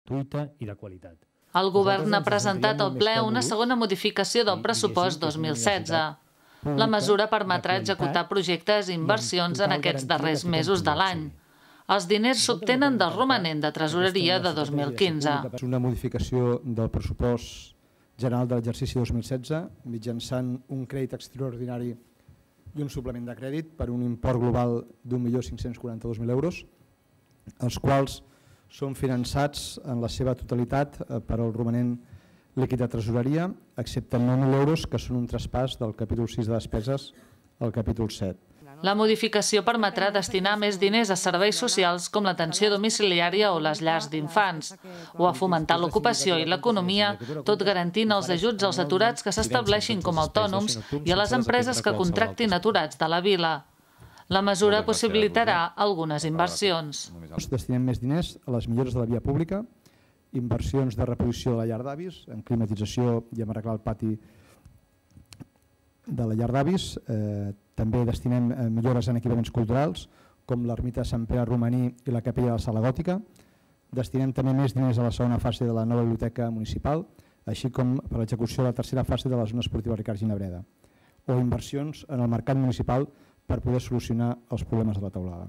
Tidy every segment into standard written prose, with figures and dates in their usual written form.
gratuïta i de qualitat. El govern ha presentat al ple una segona modificació del pressupost 2016. La mesura permetrà executar projectes i inversions en aquests darrers mesos de l'any. Els diners s'obtenen del romanent de tresoreria de 2015. És una modificació del pressupost general de l'exercici 2016 mitjançant un crèdit extraordinari i un suplement de crèdit per un import global d'1.542.000 euros, els quals són finançats en la seva totalitat per al romanent líquid de tresoreria, excepte 9.000 euros que són un traspàs del capítol 6 de despeses al capítol 7. La modificació permetrà destinar més diners a serveis socials com l'atenció domiciliària o les llars d'infants, o a fomentar l'ocupació i l'economia, tot garantint els ajuts als aturats que s'estableixin com a autònoms i a les empreses que contractin aturats de la vila. La mesura possibilitarà algunes inversions. Destinem més diners a les millores de la via pública, inversions de reposició de la llar d'avis, en climatització i en arreglar el pati de la llar d'avis. També destinem millores en equipaments culturals, com l'ermita de Sant Pere Romaní i la capella de la Sala Gòtica. Destinem també més diners a la segona fase de la nova biblioteca municipal, així com per l'execució de la tercera fase de la zona esportiva Ricard Ginabreda, o inversions en el mercat municipal per poder solucionar els problemes de la teulada.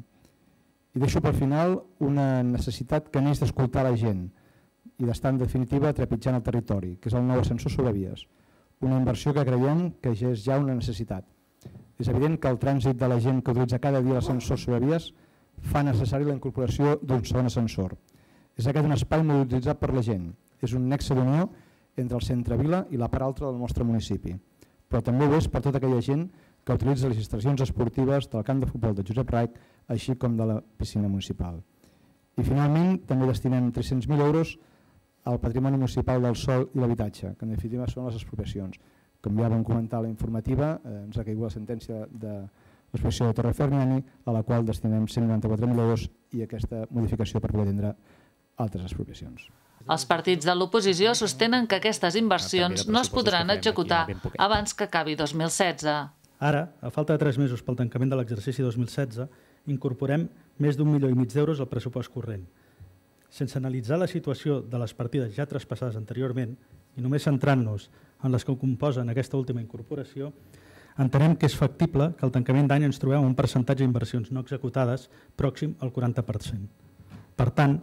I deixo per final una necessitat que neix d'escoltar la gent i d'estar en definitiva trepitjant el territori, que és el nou ascensor sobre vies, una inversió que creiem que ja és una necessitat. És evident que el trànsit de la gent que utilitza cada dia l'ascensor sobre vies fa necessari la incorporació d'un segon ascensor. És aquest un espai molt utilitzat per la gent, és un nexe d'unió entre el centre-vila i la part altra del nostre municipi, però també ho és per tota aquella gent que utilitza les instal·lacions esportives del camp de futbol de Josep Raich, així com de la piscina municipal. I finalment també destinem 300.000 euros al patrimoni municipal del sòl i l'habitatge, que en definitiva són les expropiacions. Com ja vam comentar a la informativa, ens ha caigut la sentència de l'expropiació de Torre Ferniani, a la qual destinem 194.000 euros i aquesta modificació per poder atendre altres expropiacions. Els partits de l'oposició sostenen que aquestes inversions no es podran executar abans que acabi 2016. Ara, a falta de 3 mesos pel tancament de l'exercici 2016, incorporem més d'1,5 milió d'euros al pressupost corrent. Sense analitzar la situació de les partides ja traspassades anteriorment i només centrant-nos en les que composen aquesta última incorporació, entenem que és factible que al tancament d'any ens trobem un percentatge d'inversions no executades pròxim al 40%. Per tant,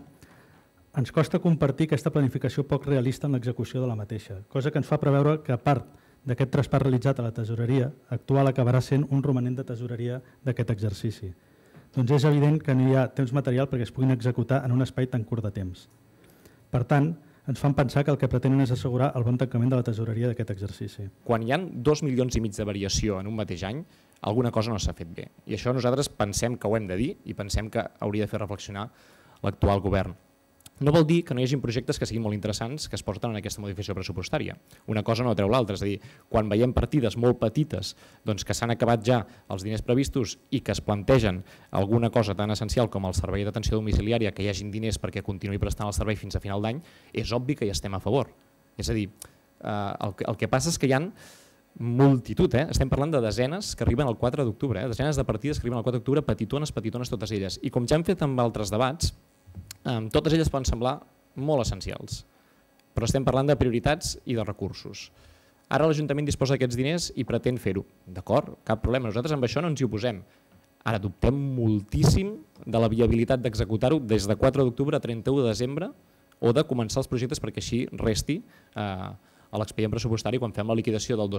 ens costa compartir aquesta planificació poc realista en l'execució de la mateixa, cosa que ens fa preveure que a part d'aquest traspàs realitzat a la tesoreria actual acabarà sent un romanent de tesoreria d'aquest exercici. Doncs és evident que no hi ha temps material perquè es puguin executar en un espai tan curt de temps. Per tant, ens fan pensar que el que pretenen és assegurar el bon tancament de la tesoreria d'aquest exercici. Quan hi ha 2,5 milions de variació en un mateix any, alguna cosa no s'ha fet bé. I això nosaltres pensem que ho hem de dir i pensem que hauria de fer reflexionar l'actual govern. No vol dir que no hi hagi projectes que siguin molt interessants que es porten en aquesta modificació pressupostària. Una cosa no treu l'altra, és a dir, quan veiem partides molt petites que s'han acabat ja els diners previstos i que es plantegen alguna cosa tan essencial com el servei d'atenció domiciliària, que hi hagin diners perquè continuï prestant el servei fins a final d'any, és obvi que hi estem a favor. És a dir, el que passa és que hi ha multitud, estem parlant de desenes que arriben al 4 d'octubre, desenes de partides que arriben al 4 d'octubre, petitones totes elles. I com ja hem fet amb altres debats, totes elles poden semblar molt essencials, però estem parlant de prioritats i de recursos. Ara l'Ajuntament disposa d'aquests diners i pretén fer-ho. D'acord, cap problema, nosaltres amb això no ens hi oposem. Ara dubtem moltíssim de la viabilitat d'executar-ho des de 4 d'octubre a 31 de desembre o de començar els projectes perquè així resti a l'expedient pressupostari quan fem la liquidació del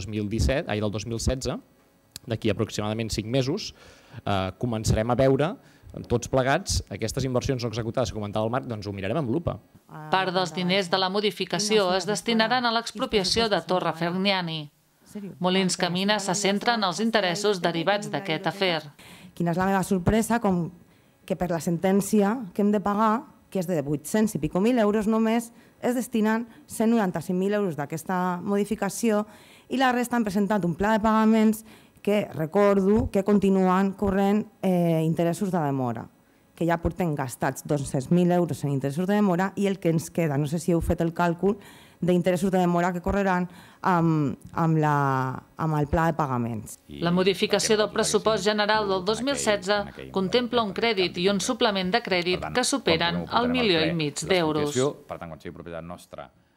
2016, d'aquí aproximadament 5 mesos, començarem a veure tots plegats, aquestes inversions no executades que comentava el Marc, doncs ho mirarem amb lupa. Part dels diners de la modificació es destinaran a l'expropiació de Torre Ferniani. Molins Camina se centra en els interessos derivats d'aquest afer. Quina és la meva sorpresa? Com que per la sentència que hem de pagar, que és de 800 i pico mil euros només, es destinen 195.000 euros d'aquesta modificació i la resta han presentat un pla de pagaments que recordo que continuen corrent interessos de demora, que ja portem gastats 200.000 euros en interessos de demora i el que ens queda, no sé si heu fet el càlcul, d'interessos de demora que correran amb el pla de pagaments. La modificació del pressupost general del 2016 contempla un crèdit i un suplement de crèdit que superen el 1,5 milió d'euros. Per tant, quan sigui propietat nostra,